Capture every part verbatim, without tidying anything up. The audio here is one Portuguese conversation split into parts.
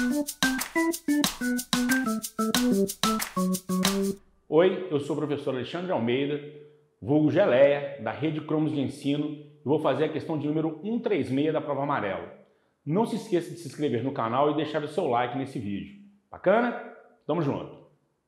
Oi, eu sou o professor Alexandre Almeida, vulgo Geleia, da Rede Cromos de Ensino, e vou fazer a questão de número cento e trinta e seis da prova amarela. Não se esqueça de se inscrever no canal e deixar o seu like nesse vídeo. Bacana? Tamo junto!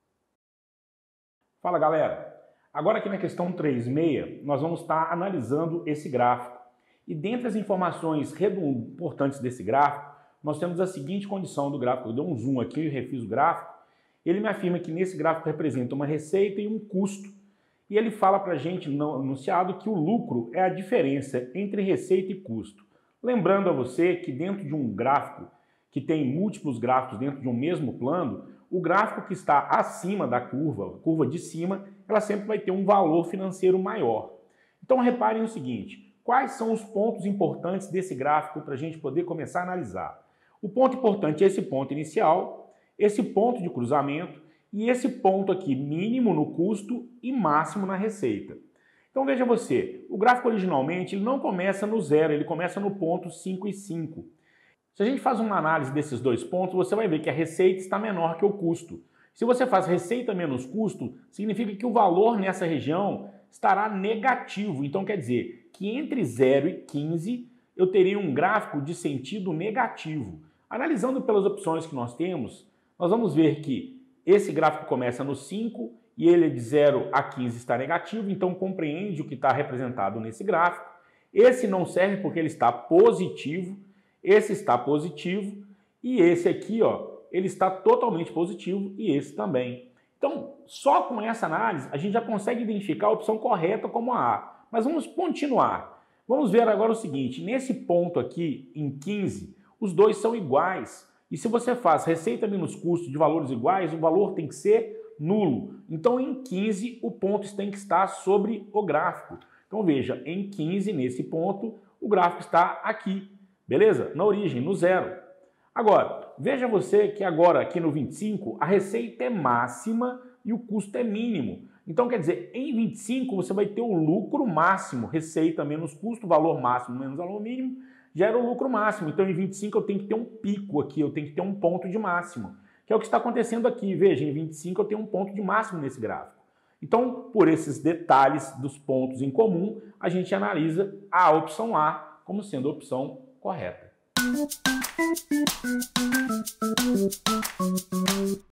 Fala, galera! Agora aqui na questão cento e trinta e seis, nós vamos estar analisando esse gráfico. E dentre as informações importantes desse gráfico, nós temos a seguinte condição do gráfico. Eu dei um zoom aqui e refiz o gráfico. Ele me afirma que nesse gráfico representa uma receita e um custo. E ele fala para a gente no enunciado que o lucro é a diferença entre receita e custo. Lembrando a você que dentro de um gráfico que tem múltiplos gráficos dentro de um mesmo plano, o gráfico que está acima da curva, a curva de cima, ela sempre vai ter um valor financeiro maior. Então reparem o seguinte, quais são os pontos importantes desse gráfico para a gente poder começar a analisar? O ponto importante é esse ponto inicial, esse ponto de cruzamento e esse ponto aqui mínimo no custo e máximo na receita. Então veja você, o gráfico originalmente ele não começa no zero, ele começa no ponto cinco e cinco. Se a gente faz uma análise desses dois pontos, você vai ver que a receita está menor que o custo. Se você faz receita menos custo, significa que o valor nessa região estará negativo. Então quer dizer que entre zero e quinze eu teria um gráfico de sentido negativo. Analisando pelas opções que nós temos, nós vamos ver que esse gráfico começa no cinco e ele de zero a quinze está negativo, então compreende o que está representado nesse gráfico. Esse não serve porque ele está positivo, esse está positivo e esse aqui, ó, ele está totalmente positivo e esse também. Então, só com essa análise a gente já consegue identificar a opção correta como a A. Mas vamos continuar. Vamos ver agora o seguinte, nesse ponto aqui, em quinze, os dois são iguais. E se você faz receita menos custo de valores iguais, o valor tem que ser nulo. Então, em quinze, o ponto tem que estar sobre o gráfico. Então, veja, em quinze, nesse ponto, o gráfico está aqui. Beleza? Na origem, no zero. Agora, veja você que agora, aqui no vinte e cinco, a receita é máxima e o custo é mínimo. Então, quer dizer, em vinte e cinco, você vai ter o lucro máximo, receita menos custo, valor máximo menos valor mínimo, gera o lucro máximo. Então, em vinte e cinco, eu tenho que ter um pico aqui, eu tenho que ter um ponto de máximo, que é o que está acontecendo aqui. Veja, em vinte e cinco, eu tenho um ponto de máximo nesse gráfico. Então, por esses detalhes dos pontos em comum, a gente analisa a opção A como sendo a opção correta.